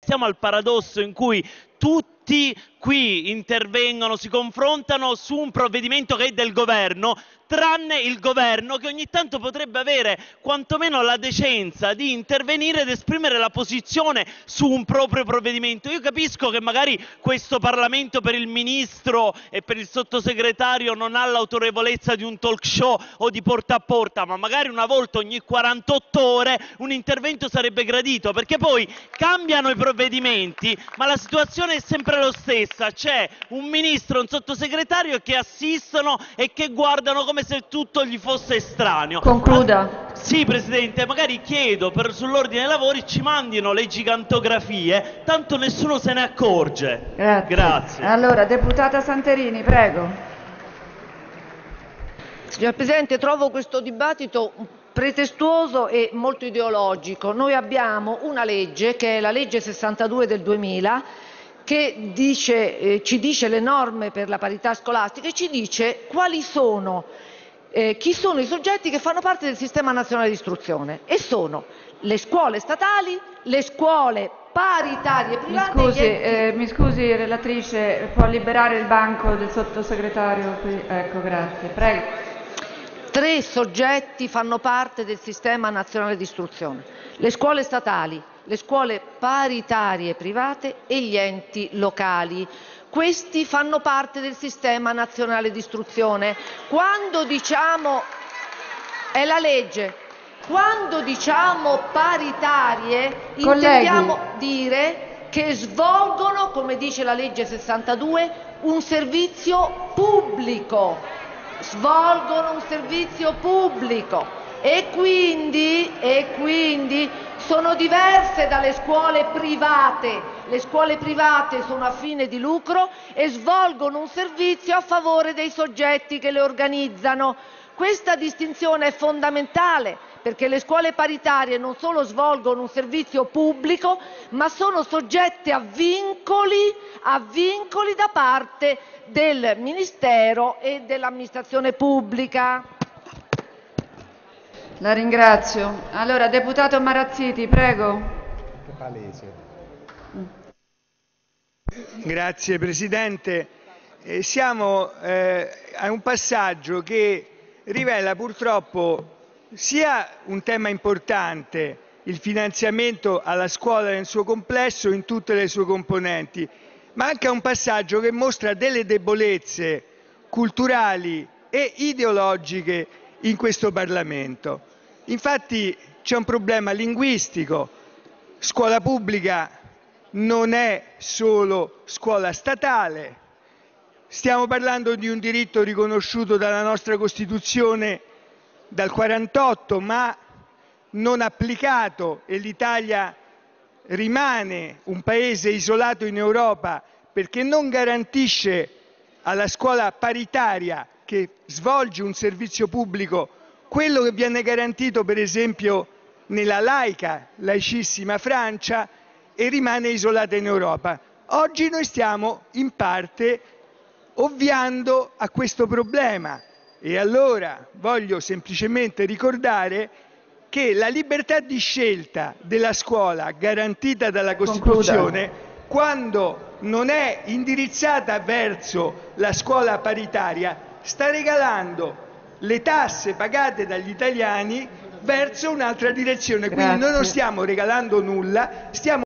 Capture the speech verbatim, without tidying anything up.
Siamo al paradosso in cui tutti qui intervengono, si confrontano su un provvedimento che è del governo, tranne il governo che ogni tanto potrebbe avere quantomeno la decenza di intervenire ed esprimere la posizione su un proprio provvedimento. Io capisco che magari questo Parlamento per il ministro e per il sottosegretario non ha l'autorevolezza di un talk show o di porta a porta, ma magari una volta ogni quarantotto ore un intervento sarebbe gradito, perché poi cambiano i provvedimenti ma la situazione è sempre lo stessa: c'è un ministro e un sottosegretario che assistono e che guardano come se tutto gli fosse estraneo. Concluda. Sì, Presidente, magari chiedo per sull'ordine dei lavori ci mandino le gigantografie, tanto nessuno se ne accorge. Grazie. Grazie. Allora, deputata Santerini, prego. Signor Presidente, trovo questo dibattito pretestuoso e molto ideologico. Noi abbiamo una legge, che è la legge sessantadue del duemila, che dice, eh, ci dice le norme per la parità scolastica e ci dice quali sono, eh, chi sono i soggetti che fanno parte del sistema nazionale di istruzione, e sono le scuole statali, le scuole paritarie private. Mi scusi, e gli enti- eh, mi scusi relatrice, può liberare il banco del sottosegretario qui? Ecco, grazie. Prego. Tre soggetti fanno parte del sistema nazionale di istruzione: le scuole statali, le scuole paritarie private e gli enti locali. Questi fanno parte del sistema nazionale di istruzione. Quando diciamo è la legge, quando diciamo paritarie Colleghi. intendiamo dire che svolgono, come dice la legge sessantadue, un servizio pubblico. Svolgono un servizio pubblico e quindi, e quindi sono diverse dalle scuole private. Le scuole private sono a fine di lucro e svolgono un servizio a favore dei soggetti che le organizzano. Questa distinzione è fondamentale, perché le scuole paritarie non solo svolgono un servizio pubblico, ma sono soggette a vincoli, a vincoli da parte del Ministero e dell'amministrazione pubblica. La ringrazio. Allora, deputato Marazziti, prego. Grazie Presidente. Eh, siamo eh, a un passaggio che rivela purtroppo sia un tema importante, il finanziamento alla scuola nel suo complesso in tutte le sue componenti, ma anche a un passaggio che mostra delle debolezze culturali e ideologiche in questo Parlamento. Infatti c'è un problema linguistico: scuola pubblica non è solo scuola statale, stiamo parlando di un diritto riconosciuto dalla nostra Costituzione dal quarantotto ma non applicato, e l'Italia rimane un paese isolato in Europa perché non garantisce alla scuola paritaria, che svolge un servizio pubblico, quello che viene garantito per esempio nella laica, laicissima Francia, e rimane isolata in Europa. Oggi noi stiamo in parte ovviando a questo problema e allora voglio semplicemente ricordare che la libertà di scelta della scuola garantita dalla Costituzione, quando non è indirizzata verso la scuola paritaria, sta regalando le tasse pagate dagli italiani verso un'altra direzione. Quindi noi non stiamo regalando nulla, stiamo